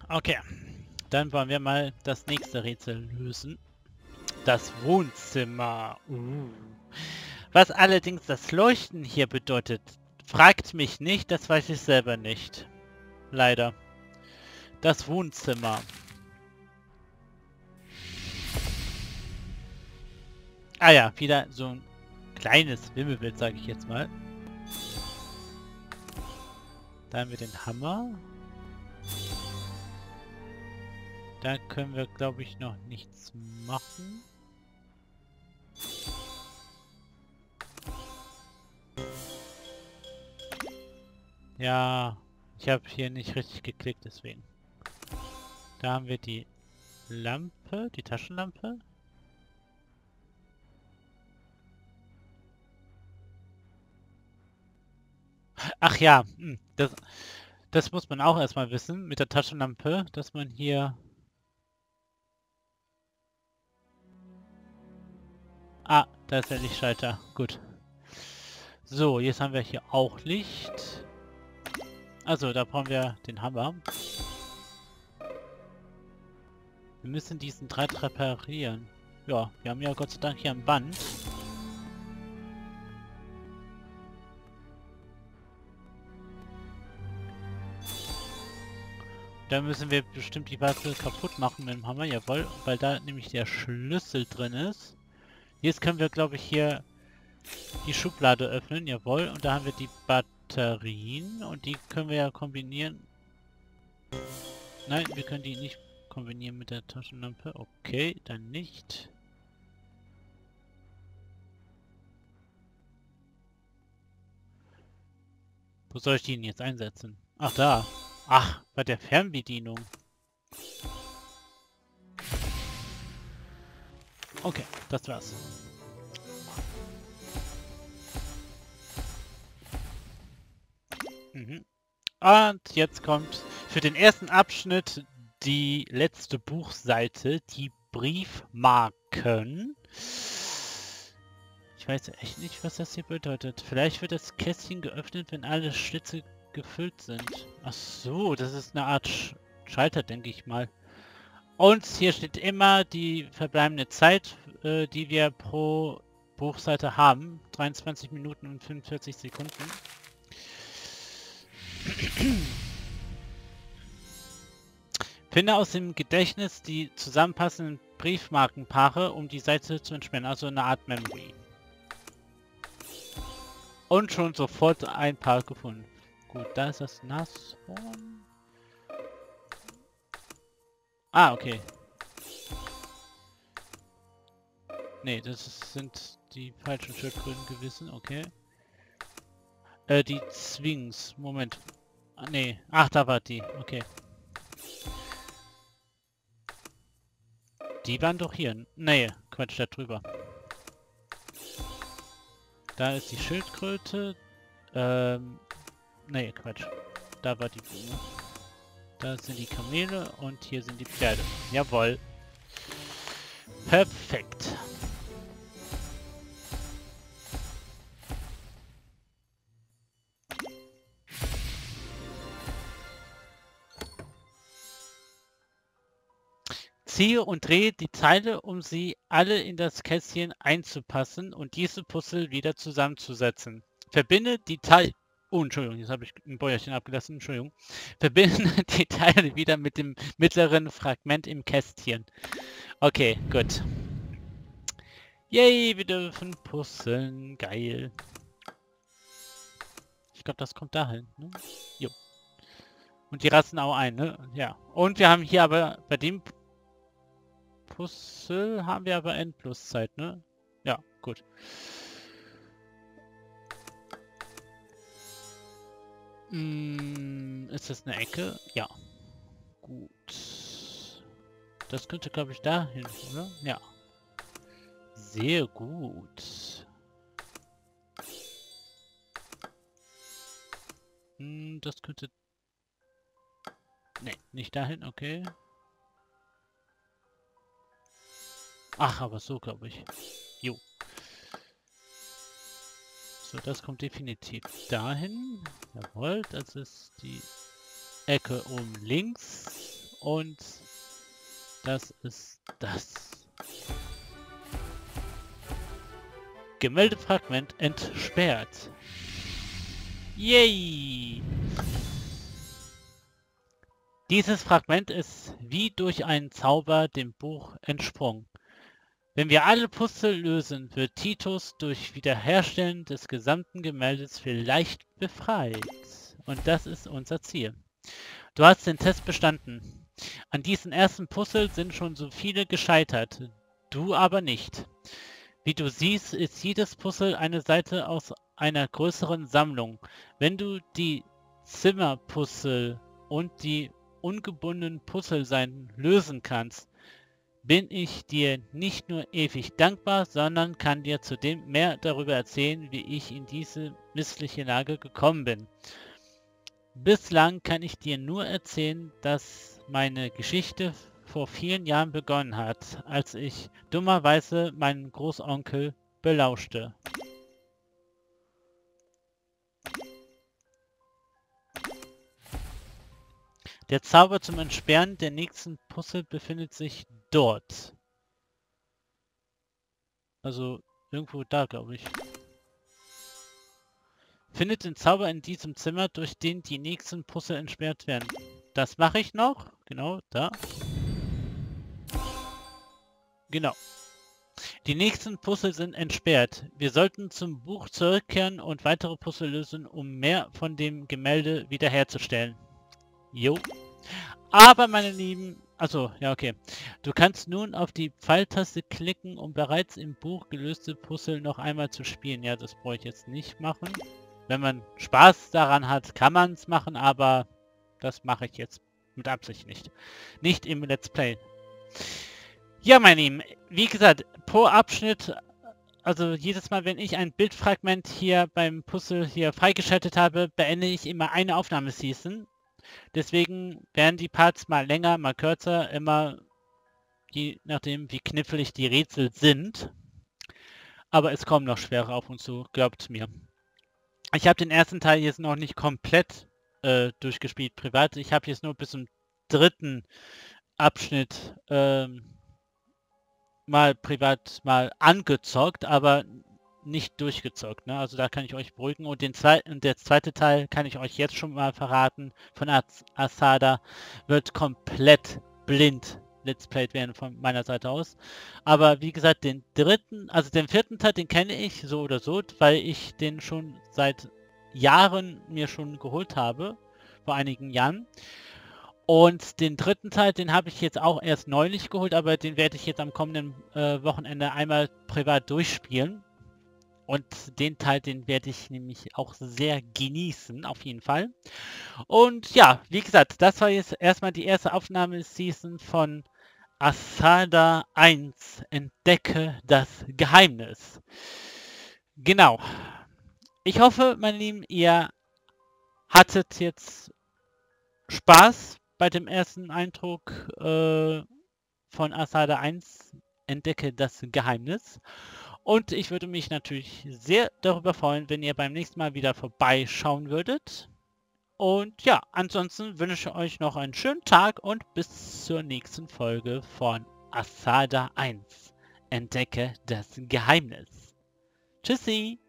Okay, dann wollen wir mal das nächste Rätsel lösen. Das Wohnzimmer. Was allerdings das Leuchten hier bedeutet, fragt mich nicht, das weiß ich selber nicht. Leider. Das Wohnzimmer. Ah ja, wieder so ein kleines Wimmelbild, sage ich jetzt mal. Da haben wir den Hammer. Da können wir, glaube ich, noch nichts machen. Ja, ich habe hier nicht richtig geklickt, deswegen. Da haben wir die Lampe, die Taschenlampe. Ach ja, das muss man auch erstmal wissen mit der Taschenlampe, dass man hier... Ah, da ist der Lichtschalter. Gut. So, jetzt haben wir hier auch Licht. Also, da brauchen wir den Hammer. Wir müssen diesen Draht reparieren. Ja, wir haben ja Gott sei Dank hier ein Band. Da müssen wir bestimmt die Waffe kaputt machen mit dem Hammer, jawohl, weil da nämlich der Schlüssel drin ist. Jetzt können wir, glaube ich, hier die Schublade öffnen, jawohl, und da haben wir die Batterien und die können wir ja kombinieren. Nein, wir können die nicht kombinieren mit der Taschenlampe. Okay, dann nicht. Wo soll ich die denn jetzt einsetzen? Ach, da. Ach, bei der Fernbedienung. Okay, das war's. Und jetzt kommt für den ersten Abschnitt die letzte Buchseite, die Briefmarken. Ich weiß echt nicht, was das hier bedeutet. Vielleicht wird das Kästchen geöffnet, wenn alle Schlitze gefüllt sind. Ach so, das ist eine Art Schalter, denke ich mal. Und hier steht immer die verbleibende Zeit, die wir pro Buchseite haben. 23 Minuten und 45 Sekunden. Finde aus dem Gedächtnis die zusammenpassenden Briefmarkenpaare, um die Seite zu entsperren. Also eine Art Memory. Und schon sofort ein Paar gefunden. Gut, da ist das Nashorn. Ah, okay. Nee, sind die falschen Schildkröten gewesen, okay. Die Zwings, Moment. Ah, nee, ach, da war die, okay. Die waren doch hier. Nee, Quatsch, da drüber. Da ist die Schildkröte. Nee, Quatsch. Da war die Blume. Da sind die Kamele und hier sind die Pferde. Jawohl. Perfekt. Ziehe und drehe die Teile, um sie alle in das Kästchen einzupassen und diese Puzzle wieder zusammenzusetzen. Verbinde die Teile... Oh, Entschuldigung, jetzt habe ich ein Bäuerchen abgelassen, Entschuldigung. Verbinde die Teile wieder mit dem mittleren Fragment im Kästchen. Okay, gut. Yay, wir dürfen puzzeln. Geil. Ich glaube, das kommt dahin, ne? Jo. Und die rasten auch ein, ne? Ja. Und wir haben hier aber bei dem Puzzle haben wir aber Endloszeit, ne? Ja, gut. Ist das eine Ecke? Ja. Gut. Das könnte, glaube ich, dahin, oder? Ja. Sehr gut. Das könnte... Ne, nicht dahin, okay. Ach, aber so, glaube ich. Jo. So, das kommt definitiv dahin. Jawohl, das ist die Ecke oben links. und das ist das. Gemeldefragment entsperrt. Yay! Dieses Fragment ist wie durch einen Zauber dem Buch entsprungen. Wenn wir alle Puzzle lösen, wird Titus durch Wiederherstellen des gesamten Gemäldes vielleicht befreit. Und das ist unser Ziel. Du hast den Test bestanden. An diesen ersten Puzzle sind schon so viele gescheitert, du aber nicht. Wie du siehst, ist jedes Puzzle eine Seite aus einer größeren Sammlung. Wenn du die Zimmerpuzzle und die ungebundenen Puzzleseiten lösen kannst, bin ich dir nicht nur ewig dankbar, sondern kann dir zudem mehr darüber erzählen, wie ich in diese missliche Lage gekommen bin. Bislang kann ich dir nur erzählen, dass meine Geschichte vor vielen Jahren begonnen hat, als ich dummerweise meinen Großonkel belauschte. Der Zauber zum Entsperren der nächsten Puzzle befindet sich dort. Also irgendwo da, glaube ich. Findet den Zauber in diesem Zimmer, durch den die nächsten Puzzle entsperrt werden. Das mache ich noch. Genau, da. Genau. Die nächsten Puzzle sind entsperrt. Wir sollten zum Buch zurückkehren und weitere Puzzle lösen, um mehr von dem Gemälde wiederherzustellen. Jo. Aber meine Lieben, also ja okay. Du kannst nun auf die Pfeiltaste klicken, um bereits im Buch gelöste Puzzle noch einmal zu spielen. Ja, das brauche ich jetzt nicht machen. Wenn man Spaß daran hat, kann man es machen, aber das mache ich jetzt mit Absicht nicht. Nicht im Let's Play. Ja, meine Lieben, wie gesagt, pro Abschnitt, also jedes Mal, wenn ich ein Bildfragment hier beim Puzzle hier freigeschaltet habe, beende ich immer eine Aufnahmeseason. Deswegen werden die Parts mal länger, mal kürzer, immer je nachdem, wie knifflig die Rätsel sind. Aber es kommen noch schwere auf uns zu, glaubt mir. Ich habe den ersten Teil jetzt noch nicht komplett durchgespielt privat. Ich habe jetzt nur bis zum dritten Abschnitt mal privat mal angezockt, aber nicht durchgezockt. Ne? Also da kann ich euch beruhigen. Und der zweite Teil kann ich euch jetzt schon mal verraten von Asada wird komplett blind Let's Played werden von meiner Seite aus. Aber wie gesagt, den vierten Teil, den kenne ich so oder so, weil ich den schon seit Jahren mir schon geholt habe, vor einigen Jahren. Und den dritten Teil, den habe ich jetzt auch erst neulich geholt, aber den werde ich jetzt am kommenden Wochenende einmal privat durchspielen. Und den Teil, den werde ich nämlich auch sehr genießen, auf jeden Fall. Und ja, wie gesagt, das war jetzt erstmal die erste Aufnahmeseason von Asada 1. Entdecke das Geheimnis. Genau. Ich hoffe, meine Lieben, ihr hattet jetzt Spaß bei dem ersten Eindruck von Asada 1. Entdecke das Geheimnis. Und ich würde mich natürlich sehr darüber freuen, wenn ihr beim nächsten Mal wieder vorbeischauen würdet. Und ja, ansonsten wünsche ich euch noch einen schönen Tag und bis zur nächsten Folge von Asada 1. Entdecke das Geheimnis. Tschüssi!